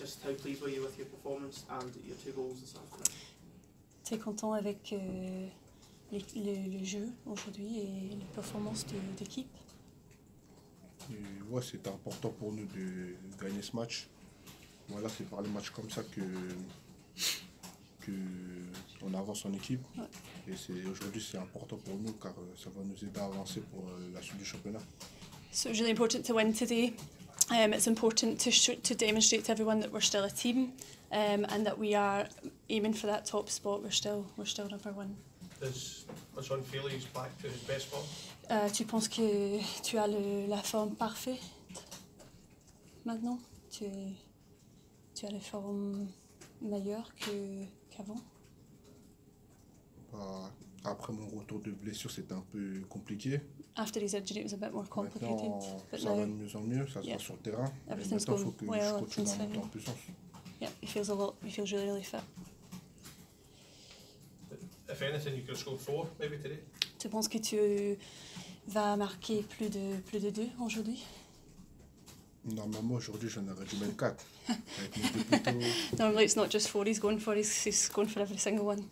just how pleased were you with your performance and your 2 goals this afternoon? T'es content avec le jeu aujourd'hui et les performances de l'équipe? Ouais, c'était important pour nous de gagner ce match. Voilà, c'est par les matchs comme ça que on avance en équipe. Ouais. Et aujourd'hui, c'est important pour nous car ça va nous aider à avancer pour la suite du championnat. So it's really important to win today. It's important to demonstrate to everyone that we're still a team and that we are aiming for that top spot. We're still number 1. Does Sean feel he's back to his best form? Tu penses que tu as la forme parfaite maintenant? Tu as la forme meilleure qu'avant? Après mon retour de blessure, c'était un peu compliqué. After his injury, it was a bit more complicated. Maintenant, but ça va de mieux en mieux, ça se voit sur le terrain. Everything's Maintenant, il faut going que well, je continue à monter en fine. puissance. Yeah, he feels really fit. If anything, you could have scored 4 maybe today. Tu penses que tu vas marquer plus de 2 aujourd'hui? Normalement, aujourd'hui, j'en aurais dû mettre 4. Avec mes deux plutôt. Normally it's not just 4 he's going for every single one.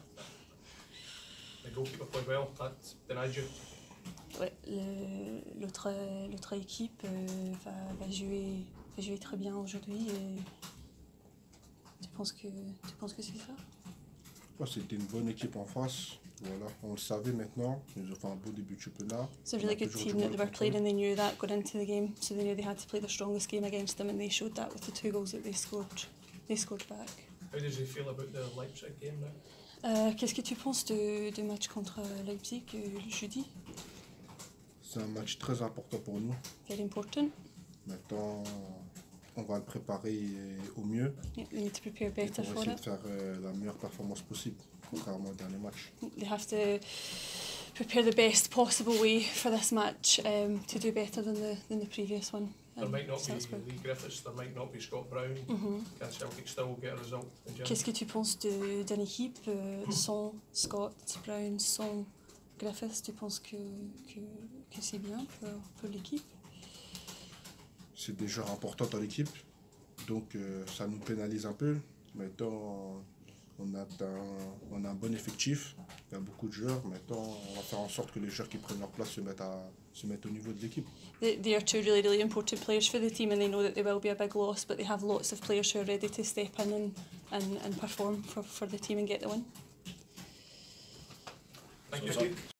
The goalkeeper played well, that denied you. Ouais, l'autre équipe va jouer très bien aujourd'hui et tu penses que c'est ça? Ouais, c'était une bonne équipe en face. Voilà, on le savait maintenant. Ils ont fait un beau début de championnat. It's a really good team that they were playing and they knew that going into the game, so they knew they had to play their strongest game against them and they showed that with the 2 goals that they scored back. How does he feel about the Leipzig game now? Qu'est-ce que tu penses du match contre Leipzig jeudi? C'est un match très important pour nous. Very important. Maintenant, on va le préparer au mieux. Yeah, we need to prepare better pour for essayer de it. faire la meilleure performance possible, contrairement au dernier match. They have to prepare the best possible way for this match to do better than the previous one. There might not be Salzburg. Lee Griffiths, there might not be Scott Brown. Can Celtic still get a result in Germany? Qu'est-ce que tu penses d'une équipe sans Scott Brown, sans Griffiths? Tu penses que c'est bien pour l'équipe? C'est des joueurs importants dans l'équipe, donc ça nous pénalise un peu. Maintenant, on a un bon effectif, il y a beaucoup de joueurs. Maintenant, on va faire en sorte que les joueurs qui prennent leur place se mettent au niveau de l'équipe. They are 2 really important players for the team and they know that they will be a big loss, but they have lots of players who are ready to step in and perform for the team and get the win. Thank you.